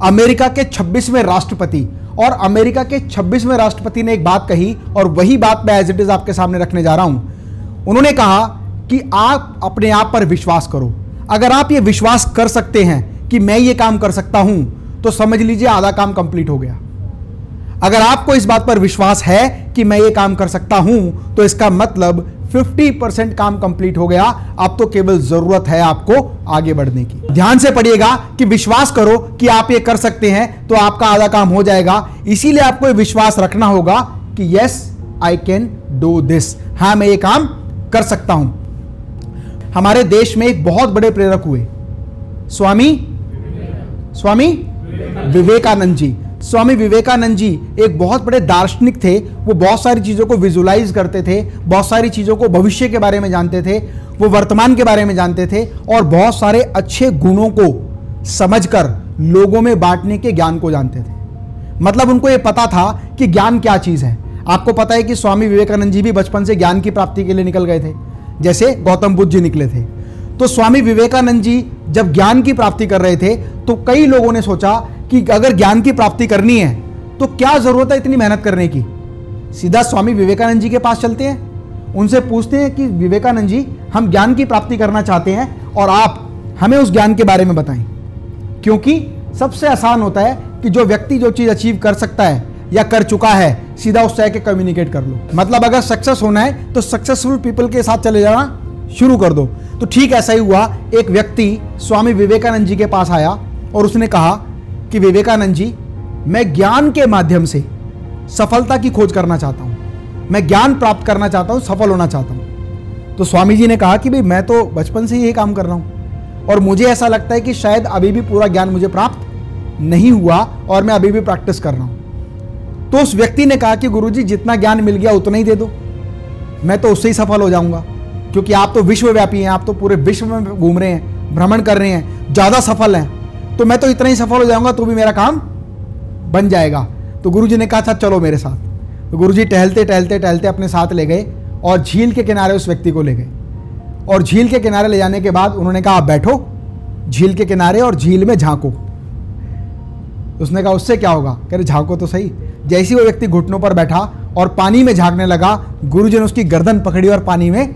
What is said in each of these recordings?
America के 26वें राष्ट्रपति, और अमेरिका के 26वें राष्ट्रपति ने एक बात कही और वही बात मैं एज इट इज आपके सामने रखने जा रहा हूं। उन्होंने कहा कि आप अपने आप पर विश्वास करो। अगर आप ये विश्वास कर सकते हैं कि मैं ये काम कर सकता हूं तो समझ लीजिए आधा काम कंप्लीट हो गया। अगर आपको इस बात पर विश्वास है कि मैं ये काम कर सकता हूं तो इसका मतलब 50% काम कंप्लीट हो गया। अब तो केवल जरूरत है आपको आगे बढ़ने की। ध्यान से पढ़िएगा कि विश्वास करो कि आप ये कर सकते हैं तो आपका आधा काम हो जाएगा। इसीलिए आपको ये विश्वास रखना होगा कि yes I can do this, हां मैं ये काम कर सकता हूं। हमारे देश में एक बहुत बड़े प्रेरक हुए, स्वामी विवेकानंद जी। स्वामी विवेकानंद जी एक बहुत बड़े दार्शनिक थे। वो बहुत सारी चीज़ों को विजुलाइज करते थे, बहुत सारी चीज़ों को भविष्य के बारे में जानते थे, वो वर्तमान के बारे में जानते थे और बहुत सारे अच्छे गुणों को समझकर लोगों में बांटने के ज्ञान को जानते थे। मतलब उनको ये पता था कि ज्ञान क्या चीज़ है। आपको पता है कि स्वामी विवेकानंद जी भी बचपन से ज्ञान की प्राप्ति के लिए निकल गए थे, जैसे गौतम बुद्ध जी निकले थे। तो स्वामी विवेकानंद जी जब ज्ञान की प्राप्ति कर रहे थे तो कई लोगों ने सोचा कि अगर ज्ञान की प्राप्ति करनी है तो क्या जरूरत है इतनी मेहनत करने की, सीधा स्वामी विवेकानंद जी के पास चलते हैं, उनसे पूछते हैं कि विवेकानंद जी हम ज्ञान की प्राप्ति करना चाहते हैं और आप हमें उस ज्ञान के बारे में बताएं। क्योंकि सबसे आसान होता है कि जो व्यक्ति जो चीज़ अचीव कर सकता है या कर चुका है सीधा उससे आके कम्युनिकेट कर लो। मतलब अगर सक्सेस होना है तो सक्सेसफुल पीपल के साथ चले जाना शुरू कर दो। तो ठीक ऐसा ही हुआ। एक व्यक्ति स्वामी विवेकानंद जी के पास आया और उसने कहा कि विवेकानंद जी मैं ज्ञान के माध्यम से सफलता की खोज करना चाहता हूं, मैं ज्ञान प्राप्त करना चाहता हूं, सफल होना चाहता हूं। तो स्वामी जी ने कहा कि भाई मैं तो बचपन से यही काम कर रहा हूं और मुझे ऐसा लगता है कि शायद अभी भी पूरा ज्ञान मुझे प्राप्त नहीं हुआ और मैं अभी भी प्रैक्टिस कर रहा हूं। तो उस व्यक्ति ने कहा कि गुरुजी जितना ज्ञान मिल गया उतना ही दे दो, मैं तो उससे ही सफल हो जाऊंगा, क्योंकि आप तो विश्वव्यापी हैं, आप तो पूरे विश्व में घूम रहे हैं, भ्रमण कर रहे हैं, ज़्यादा सफल हैं, तो मैं तो इतना ही सफल हो जाऊंगा तो भी मेरा काम बन जाएगा। तो गुरुजी ने कहा था चलो मेरे साथ। तो गुरुजी टहलते टहलते टहलते अपने साथ ले गए और झील के किनारे उस व्यक्ति को ले गए। और झील के किनारे ले जाने के बाद उन्होंने कहा आप बैठो झील के किनारे और झील में झांको। उसने कहा उससे क्या होगा, कह रहे झांको तो सही। जैसे ही वो व्यक्ति घुटनों पर बैठा और पानी में झांकने लगा, गुरुजी ने उसकी गर्दन पकड़ी और पानी में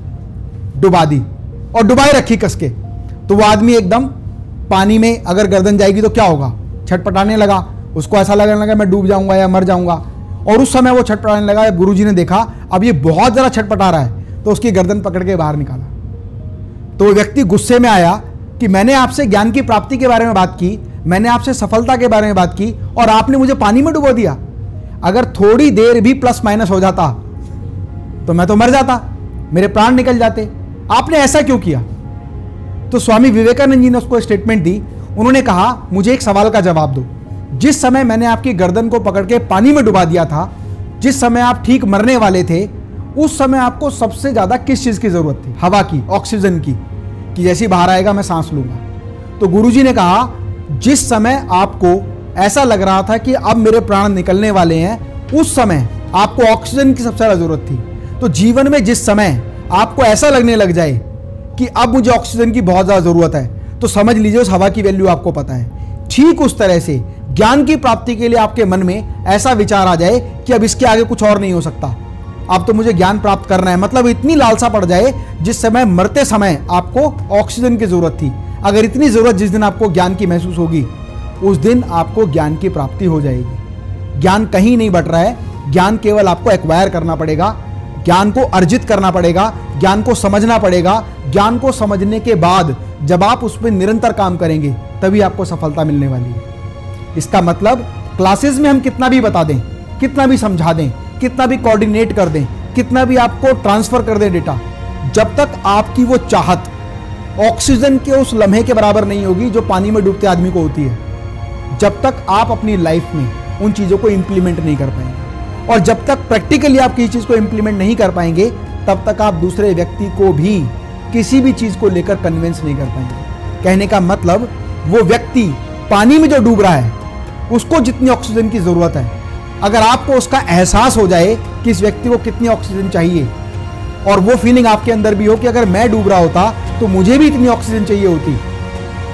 डुबा दी और डुबाए रखी कस के। तो वो आदमी एकदम पानी में अगर गर्दन जाएगी तो क्या होगा, छटपटाने लगा। उसको ऐसा लगने लगा मैं डूब जाऊंगा या मर जाऊंगा। और उस समय वो छटपटाने लगा। गुरुजी ने देखा अब ये बहुत ज़्यादा छटपटा रहा है तो उसकी गर्दन पकड़ के बाहर निकाला। तो वो व्यक्ति गुस्से में आया कि मैंने आपसे ज्ञान की प्राप्ति के बारे में बात की, मैंने आपसे सफलता के बारे में बात की और आपने मुझे पानी में डुबो दिया। अगर थोड़ी देर भी प्लस माइनस हो जाता तो मैं तो मर जाता, मेरे प्राण निकल जाते, आपने ऐसा क्यों किया। तो स्वामी विवेकानंद जी ने उसको स्टेटमेंट दी। उन्होंने कहा मुझे एक सवाल का जवाब दो, जिस समय मैंने आपकी गर्दन को पकड़ के पानी में डुबा दिया था, जिस समय आप ठीक मरने वाले थे, उस समय आपको सबसे ज्यादा किस चीज की जरूरत थी, हवा की, ऑक्सीजन की, कि जैसे ही बाहर आएगा मैं सांस लूंगा। तो गुरुजी ने कहा जिस समय आपको ऐसा लग रहा था कि अब मेरे प्राण निकलने वाले हैं, उस समय आपको ऑक्सीजन की सबसे ज्यादा जरूरत थी। तो जीवन में जिस समय आपको ऐसा लगने लग जाए कि अब मुझे ऑक्सीजन की बहुत ज़्यादा ज़रूरत है तो समझ लीजिए उस हवा की वैल्यू आपको पता है। ठीक उस तरह से ज्ञान की प्राप्ति के लिए आपके मन में ऐसा विचार आ जाए कि अब इसके आगे कुछ और नहीं हो सकता, अब तो मुझे ज्ञान प्राप्त करना है। मतलब इतनी लालसा पड़ जाए जिस समय मरते समय आपको ऑक्सीजन की ज़रूरत थी, अगर इतनी ज़रूरत जिस दिन आपको ज्ञान की महसूस होगी उस दिन आपको ज्ञान की प्राप्ति हो जाएगी। ज्ञान कहीं नहीं बट रहा है, ज्ञान केवल आपको एक्वायर करना पड़ेगा, ज्ञान को अर्जित करना पड़ेगा, ज्ञान को समझना पड़ेगा। ज्ञान को समझने के बाद जब आप उस पर निरंतर काम करेंगे तभी आपको सफलता मिलने वाली है। इसका मतलब क्लासेस में हम कितना भी बता दें, कितना भी समझा दें, कितना भी कोऑर्डिनेट कर दें, कितना भी आपको ट्रांसफर कर दें डेटा, जब तक आपकी वो चाहत ऑक्सीजन के उस लम्हे के बराबर नहीं होगी जो पानी में डूबते आदमी को होती है, जब तक आप अपनी लाइफ में उन चीज़ों को इंप्लीमेंट नहीं कर पाएंगे और जब तक प्रैक्टिकली आप किसी चीज़ को इंप्लीमेंट नहीं कर पाएंगे तब तक आप दूसरे व्यक्ति को भी किसी भी चीज़ को लेकर कन्विंस नहीं कर पाएंगे। कहने का मतलब वो व्यक्ति पानी में जो डूब रहा है उसको जितनी ऑक्सीजन की ज़रूरत है, अगर आपको उसका एहसास हो जाए कि इस व्यक्ति को कितनी ऑक्सीजन चाहिए और वो फीलिंग आपके अंदर भी हो कि अगर मैं डूब रहा होता तो मुझे भी इतनी ऑक्सीजन चाहिए होती,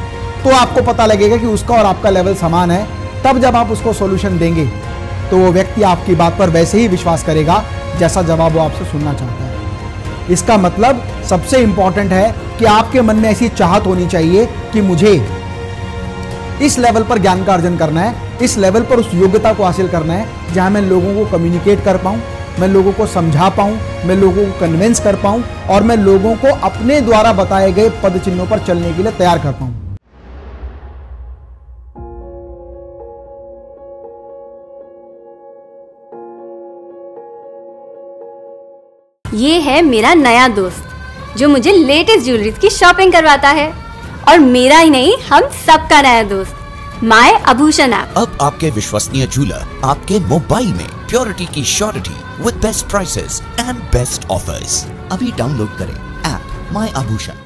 तो आपको पता लगेगा कि उसका और आपका लेवल समान है। तब जब आप उसको सॉल्यूशन देंगे तो वो व्यक्ति आपकी बात पर वैसे ही विश्वास करेगा जैसा जवाब वो आपसे सुनना चाहता है। इसका मतलब सबसे इंपॉर्टेंट है कि आपके मन में ऐसी चाहत होनी चाहिए कि मुझे इस लेवल पर ज्ञान का अर्जन करना है, इस लेवल पर उस योग्यता को हासिल करना है जहां मैं लोगों को कम्युनिकेट कर पाऊं, मैं लोगों को समझा पाऊं, मैं लोगों को कन्विंस कर पाऊं और मैं लोगों को अपने द्वारा बताए गए पद चिन्हों पर चलने के लिए तैयार कर पाऊं। ये है मेरा नया दोस्त जो मुझे लेटेस्ट ज्वेलरीज की शॉपिंग करवाता है, और मेरा ही नहीं हम सबका नया दोस्त माय आभूषण ऐप। अब आपके विश्वसनीय ज्वेलर आपके मोबाइल में प्योरिटी की surety with best prices and best offers. अभी डाउनलोड करें ऐप माय आभूषण।